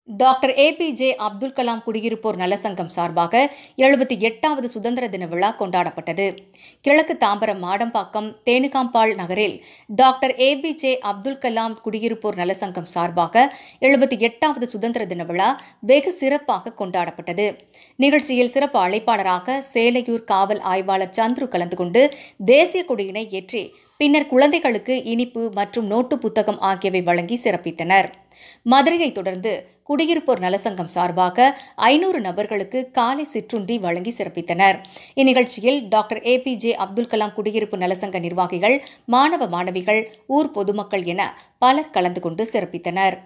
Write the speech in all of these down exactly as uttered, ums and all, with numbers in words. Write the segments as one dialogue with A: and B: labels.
A: Doctor A P J Abdul Kalam குடியிருப்போர் நலசங்கம் சார்பாக எழுபத்தி எட்டாவது சுதந்திர தின விழா கொண்டாடப்பட்டது. கிழக்கு தாம்பரம் மாடம்பாக்கம் தேனுகாம்பாள் நகரில் doctor A P J Abdul Kalam குடியிருப்போர் நலசங்கம் சார்பாக எழுபத்தி எட்டாவது சுதந்திர தின விழா வெகு சிறப்பாக கொண்டாடப்பட்டது. நிகழ்ச்சியில் சிறப்பு அழைப்பாளராக சேலையூர் காவல் ஆய்வாளர் சந்துரு கலந்து கொண்டு தேசிய கொடியினை ஏற்றி பின்னர் குழந்தைகளுக்கு இனிப்பு மற்றும் நோட்டு புத்தகம் ஆகியவை வழங்கி சிறப்பித்தனர். மதுரையை தொடர்ந்து குடியிருப்போர் நலசங்கம் சார்பாக ஐநூறு நபர்களுக்கு காலை சிற்றுண்டி வழங்கி சிறப்பித்தனர். இந்நிகழ்ச்சியில் doctor A P J Abdul Kalam குடியிருப்பு நலசங்க நிர்வாகிகள், மாணவ மாணவிகள், ஊர் பொதுமக்கள் என பலர் கலந்து கொண்டு சிறப்பித்தனர்.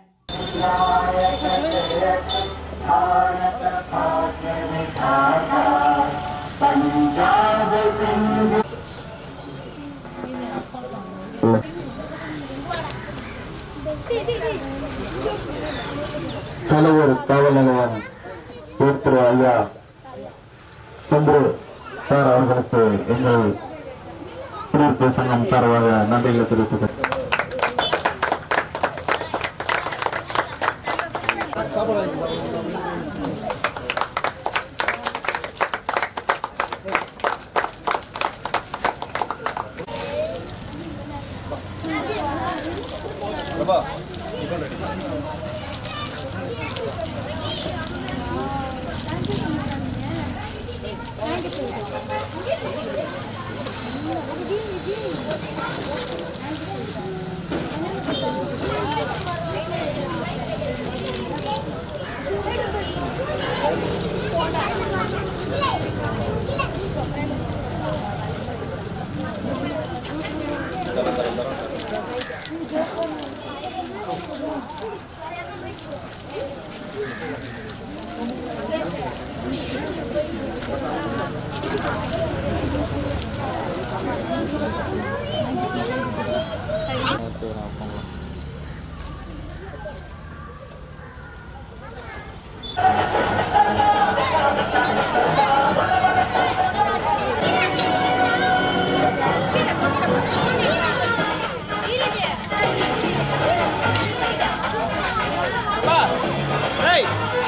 B: சேலையூர் காவல் நிலையம் திரு ஐயா சந்துரு சார் அவர்களுக்கு எங்கள் குடியிருப்பு சங்கம் சார்பாக நன்றிகளை தெரிவித்துக்
C: Hey!